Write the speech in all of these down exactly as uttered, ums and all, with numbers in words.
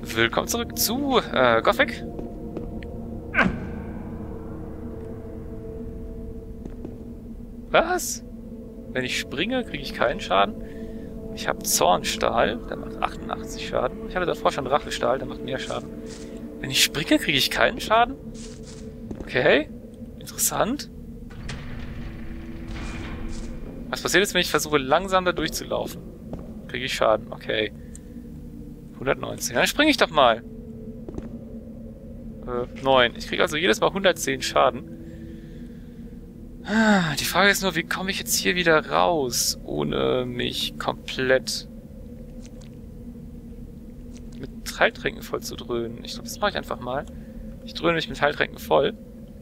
Willkommen zurück zu äh, Gothic. Was? Wenn ich springe, kriege ich keinen Schaden. Ich habe Zornstahl, der macht achtundachtzig Schaden. Ich hatte davor schon Rachestahl, der macht mehr Schaden. Wenn ich springe, kriege ich keinen Schaden? Okay, interessant. Was passiert jetzt, wenn ich versuche, langsam da durchzulaufen? Kriege ich Schaden, okay. hundertneunzehn, dann springe ich doch mal. Äh, neun. Ich kriege also jedes Mal hundertzehn Schaden. Die Frage ist nur, wie komme ich jetzt hier wieder raus, ohne mich komplett mit Heiltränken voll zu dröhnen. Ich glaube, das mache ich einfach mal. Ich dröhne mich mit Heiltränken voll.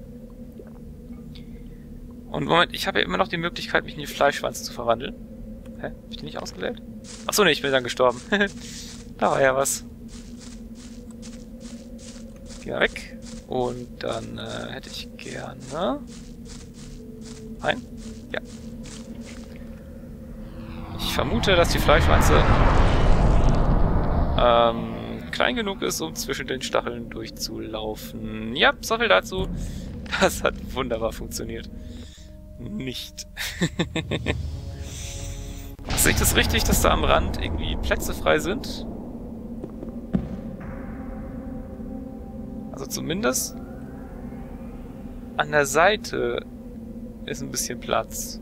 Und Moment, ich habe ja immer noch die Möglichkeit, mich in die Fleischschwanz zu verwandeln. Hä? Hab ich die nicht ausgewählt? Achso, ne, ich bin dann gestorben. Da war ja was. Geh mal weg. Und dann äh, hätte ich gerne... Nein? Ja. Ich vermute, dass die Fleischwanze ähm, klein genug ist, um zwischen den Stacheln durchzulaufen. Ja, so viel dazu. Das hat wunderbar funktioniert. Nicht. Sehe ich das richtig, dass da am Rand irgendwie Plätze frei sind? Also zumindest an der Seite ist ein bisschen Platz.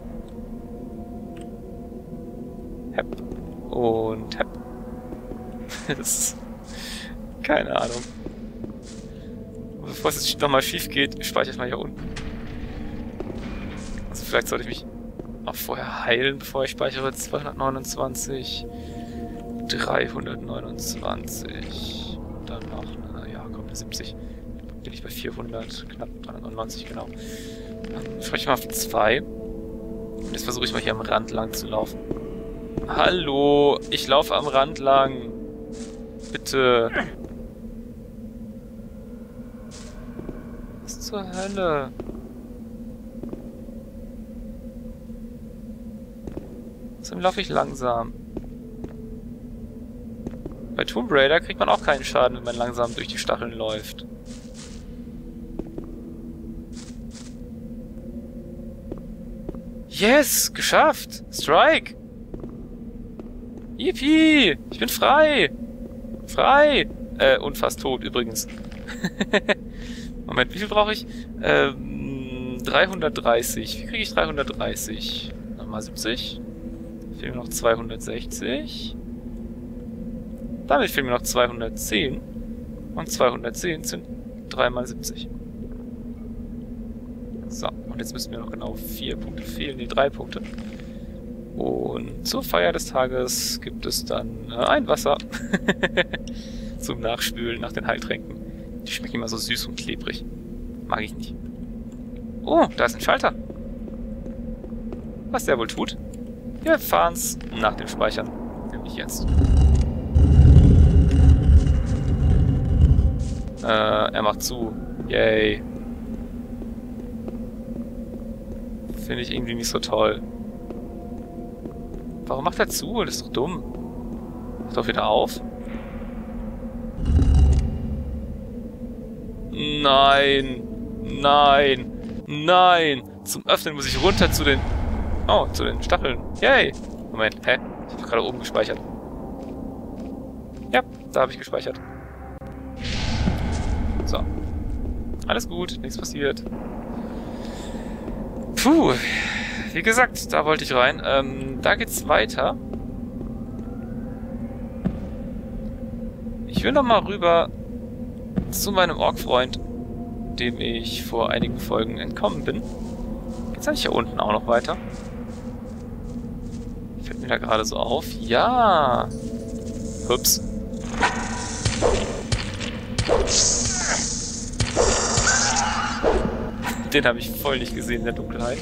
Hepp. Und hepp. Das ist keine Ahnung. Bevor es jetzt nochmal schief geht, speichere ich mal hier unten. Also vielleicht sollte ich mich auch vorher heilen, bevor ich speichere. zweihundertneunundzwanzig. dreihundertneunundzwanzig. Und dann noch, naja, komm, siebzig. Bin ich bei vierhundert, knapp dreihundertneunundneunzig, genau. Dann spreche ich mal auf die zwei. Und jetzt versuche ich mal hier am Rand lang zu laufen. Hallo, ich laufe am Rand lang. Bitte. Was zur Hölle? Deswegen laufe ich langsam. Bei Tomb Raider kriegt man auch keinen Schaden, wenn man langsam durch die Stacheln läuft. Yes! Geschafft! Strike! Yippie! Ich bin frei! Frei! Äh, und fast tot übrigens. Moment, wie viel brauche ich? Ähm, dreihundertdreißig. Wie kriege ich dreihundertdreißig? Nochmal siebzig. Fehlen mir noch zweihundertsechzig. Damit fehlen mir noch zweihundertzehn. Und zweihundertzehn sind drei mal siebzig. So, und jetzt müssen mir noch genau vier Punkte fehlen, nee, drei Punkte. Und zur Feier des Tages gibt es dann äh, ein Wasser zum Nachspülen nach den Heiltränken. Die schmecken immer so süß und klebrig. Mag ich nicht. Oh, da ist ein Schalter. Was der wohl tut? Wir fahren's nach dem Speichern. Nämlich jetzt. Äh, er macht zu. Yay. Finde ich irgendwie nicht so toll. Warum macht er zu? Das ist doch dumm. Macht doch wieder auf. Nein. Nein. Nein. Zum Öffnen muss ich runter zu den... Oh, zu den Stacheln. Yay. Moment, hä? Ich habe gerade oben gespeichert. Ja, da habe ich gespeichert. So. Alles gut, nichts passiert. Puh. Wie gesagt, da wollte ich rein. Ähm, da geht's weiter. Ich will noch mal rüber zu meinem Ork-Freund, dem ich vor einigen Folgen entkommen bin. Geht's eigentlich hier unten auch noch weiter? Fällt mir da gerade so auf. Ja. Ups. Den habe ich voll nicht gesehen in der Dunkelheit.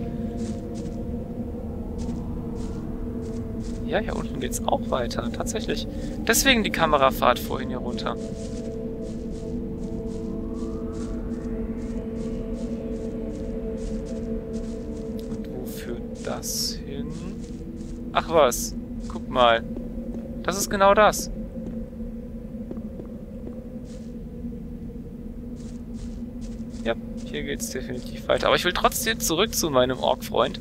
Ja, hier unten geht's auch weiter, tatsächlich. Deswegen die Kamerafahrt vorhin hier runter. Und wo führt das hin? Ach was, guck mal. Das ist genau das. Ja, hier geht's definitiv weiter. Aber ich will trotzdem zurück zu meinem Ork-Freund,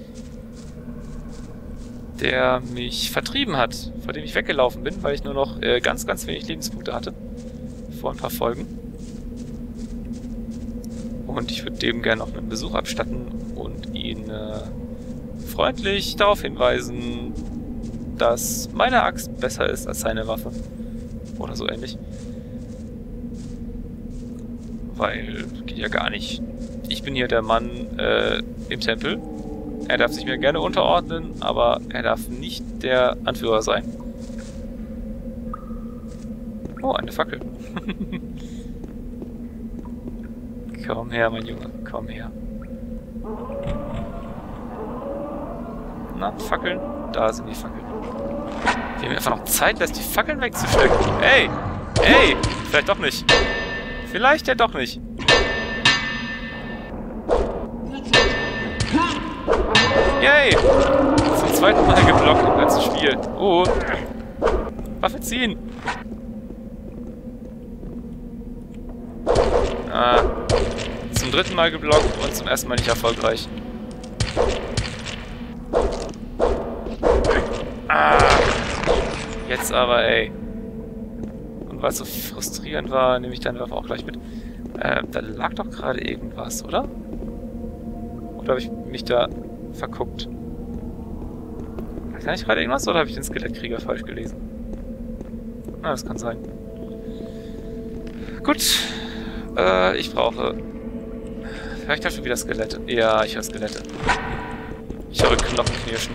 der mich vertrieben hat, vor dem ich weggelaufen bin, weil ich nur noch äh, ganz, ganz wenig Lebenspunkte hatte. Vor ein paar Folgen. Und ich würde dem gerne noch einen Besuch abstatten und ihn äh, freundlich darauf hinweisen, dass meine Axt besser ist als seine Waffe. Oder so ähnlich. Weil, geht ja gar nicht. Ich bin hier der Mann äh, im Tempel. Er darf sich mir gerne unterordnen, aber er darf nicht der Anführer sein. Oh, eine Fackel. Komm her, mein Junge, komm her. Na, Fackeln? Da sind die Fackeln. Wir haben einfach noch Zeit, lässt die Fackeln wegzustecken. Ey! Ey! Vielleicht doch nicht. Vielleicht ja doch nicht. Yay! Zum zweiten Mal geblockt im ganzen Spiel. Oh! Waffe ziehen! Ah. Zum dritten Mal geblockt und zum ersten Mal nicht erfolgreich. Ah! Jetzt aber, ey. Und weil es so frustrierend war, nehme ich deine Waffe auch gleich mit. Äh, da lag doch gerade irgendwas, oder? Oder habe ich mich da verguckt? Kann ich gerade irgendwas oder habe ich den Skelettkrieger falsch gelesen? Na, das kann sein. Gut. Äh, ich brauche... Vielleicht hast du wieder Skelette. Ja, ich höre Skelette. Ich höre Knochenknirschen.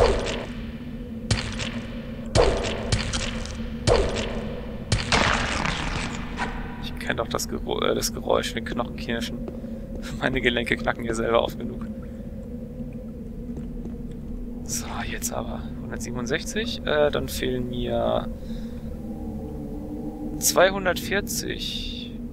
Ich kenne doch das, Gero äh, das Geräusch mit Knochenknirschen. Meine Gelenke knacken hier selber oft genug. So, jetzt aber. hundertsiebenundsechzig. Äh, dann fehlen mir... zweihundertvierzig.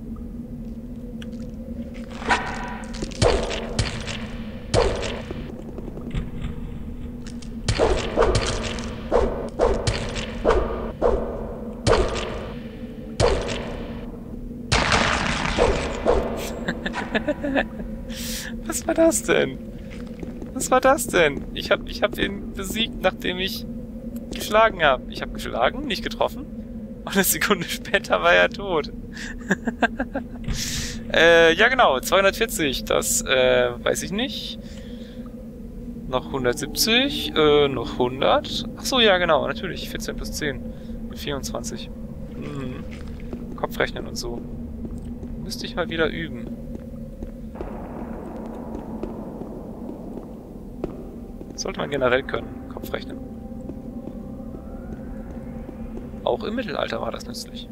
Was war das denn? Was war das denn? Ich hab, ich hab ihn besiegt, nachdem ich geschlagen habe. Ich habe geschlagen, nicht getroffen. Und eine Sekunde später war er tot. äh, ja genau, zweihundertvierzig, das äh, weiß ich nicht. Noch hundertsiebzig, äh, noch hundert. Achso, ja genau, natürlich, vierzehn plus zehn. vierundzwanzig. Hm. Kopfrechnen und so. Müsste ich mal wieder üben. Sollte man generell können, Kopfrechnen. Auch im Mittelalter war das nützlich.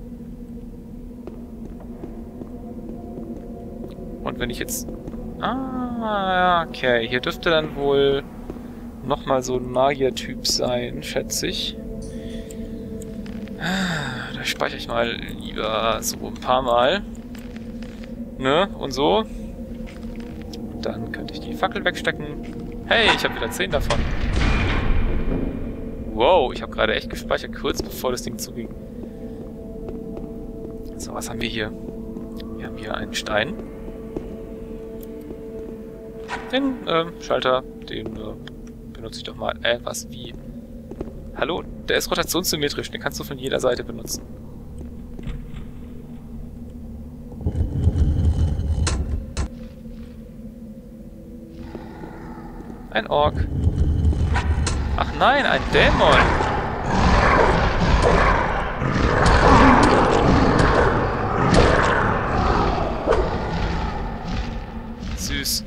Und wenn ich jetzt... Ah, okay. Hier dürfte dann wohl nochmal so ein Magier-Typ sein, schätze ich. Da speichere ich mal lieber so ein paar Mal. Ne? Und so. Dann könnte ich die Fackel wegstecken. Hey, ich habe wieder zehn davon. Wow, ich habe gerade echt gespeichert, kurz bevor das Ding zuging. So, was haben wir hier? Wir haben hier einen Stein. Den äh, Schalter, den äh, benutze ich doch mal. Äh, was, wie? Hallo? Der ist rotationssymmetrisch, den kannst du von jeder Seite benutzen. Ein Ork. Ach nein, ein Dämon! Süß.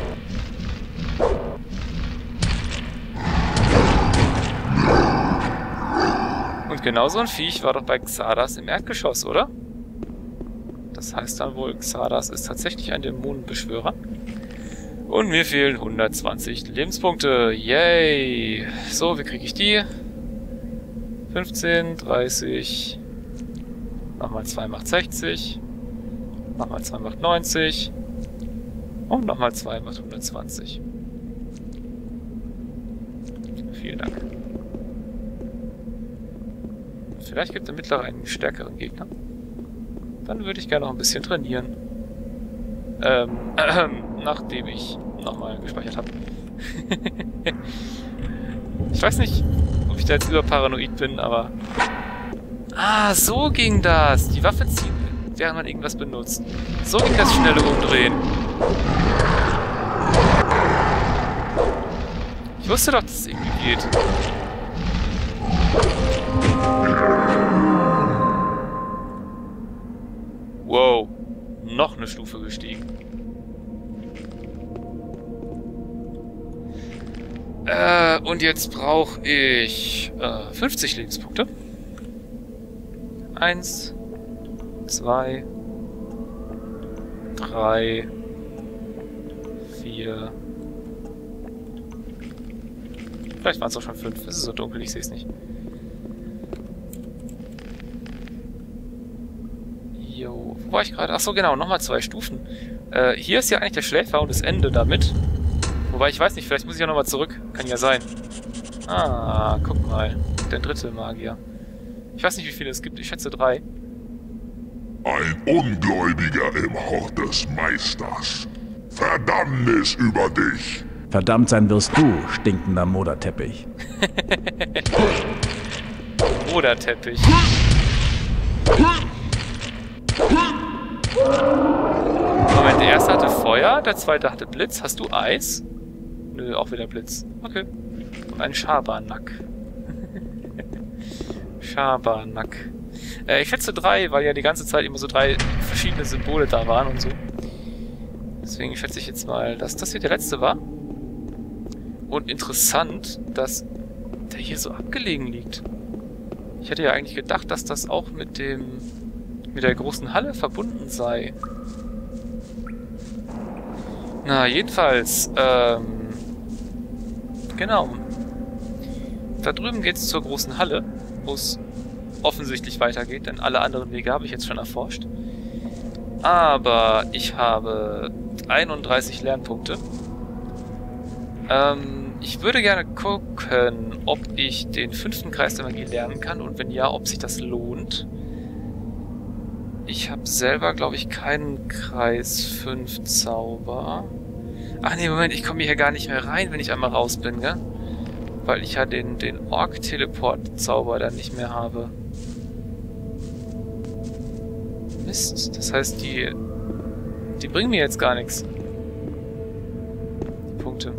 Und genau so ein Viech war doch bei Xardas im Erdgeschoss, oder? Das heißt dann wohl, Xardas ist tatsächlich ein Dämonenbeschwörer. Und mir fehlen hundertzwanzig Lebenspunkte. Yay! So, wie kriege ich die? fünfzehn, dreißig. Nochmal zwei macht sechzig. Nochmal zwei macht neunzig. Und nochmal zwei macht hundertzwanzig. Vielen Dank. Vielleicht gibt der mittlere einen stärkeren Gegner. Dann würde ich gerne noch ein bisschen trainieren. Ähm, äh, nachdem ich nochmal gespeichert habe. Ich weiß nicht, ob ich da jetzt überparanoid bin, aber... Ah, so ging das. Die Waffe ziehen, während man irgendwas benutzt. So ging das schnelle Umdrehen. Ich wusste doch, dass es irgendwie geht. Wow. Noch eine Stufe gestiegen. Äh, und jetzt brauche ich äh, fünfzig Lebenspunkte. Eins, zwei, drei, vier. Vielleicht waren es auch schon fünf. Es ist so dunkel, ich sehe es nicht. Jo, wo war ich gerade? Achso, genau, nochmal zwei Stufen. Äh, hier ist ja eigentlich der Schläfer und das Ende damit. Wobei, ich weiß nicht, vielleicht muss ich ja nochmal zurück. Kann ja sein. Ah, guck mal. Der dritte Magier. Ich weiß nicht, wie viele es gibt. Ich schätze drei. Ein Ungläubiger im Hort des Meisters. Verdammnis über dich. Verdammt sein wirst du, stinkender Moderteppich. Moderteppich. Moment, der erste hatte Feuer, der zweite hatte Blitz. Hast du Eis? Nö, auch wieder Blitz. Okay. Und ein Schabernack. Schabernack. Äh, ich schätze drei, weil ja die ganze Zeit immer so drei verschiedene Symbole da waren und so. Deswegen schätze ich jetzt mal, dass das hier der letzte war. Und interessant, dass der hier so abgelegen liegt. Ich hätte ja eigentlich gedacht, dass das auch mit dem... mit der großen Halle verbunden sei. Na, jedenfalls, ähm... genau. Da drüben geht's zur großen Halle, wo es offensichtlich weitergeht, denn alle anderen Wege habe ich jetzt schon erforscht. Aber ich habe einunddreißig Lernpunkte. Ähm, ich würde gerne gucken, ob ich den fünften Kreis der Magie lernen kann und wenn ja, ob sich das lohnt. Ich habe selber, glaube ich, keinen Kreis fünf Zauber. Ach nee, Moment, ich komme hier gar nicht mehr rein, wenn ich einmal raus bin, gell? Weil ich ja den, den Ork-Teleport-Zauber dann nicht mehr habe. Mist, das heißt, die... die bringen mir jetzt gar nichts. Die Punkte.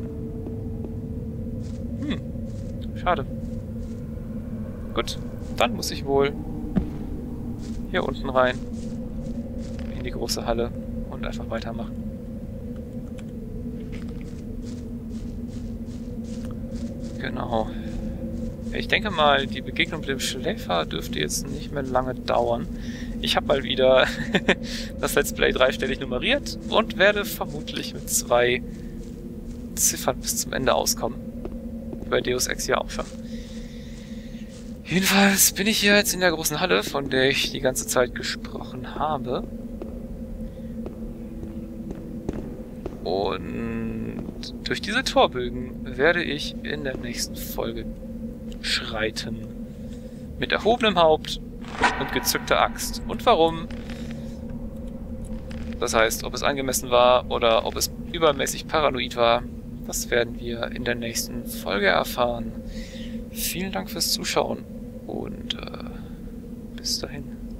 Hm, schade. Gut, dann muss ich wohl hier unten rein. In die große Halle und einfach weitermachen. Genau. Ich denke mal, die Begegnung mit dem Schläfer dürfte jetzt nicht mehr lange dauern. Ich habe mal wieder das Let's Play dreistellig nummeriert und werde vermutlich mit zwei Ziffern bis zum Ende auskommen. Bei Deus Ex ja auch schon. Jedenfalls bin ich hier jetzt in der großen Halle, von der ich die ganze Zeit gesprochen habe. Und durch diese Torbögen werde ich in der nächsten Folge schreiten. Mit erhobenem Haupt und gezückter Axt. Und warum? Das heißt, ob es angemessen war oder ob es übermäßig paranoid war, das werden wir in der nächsten Folge erfahren. Vielen Dank fürs Zuschauen und äh, bis dahin.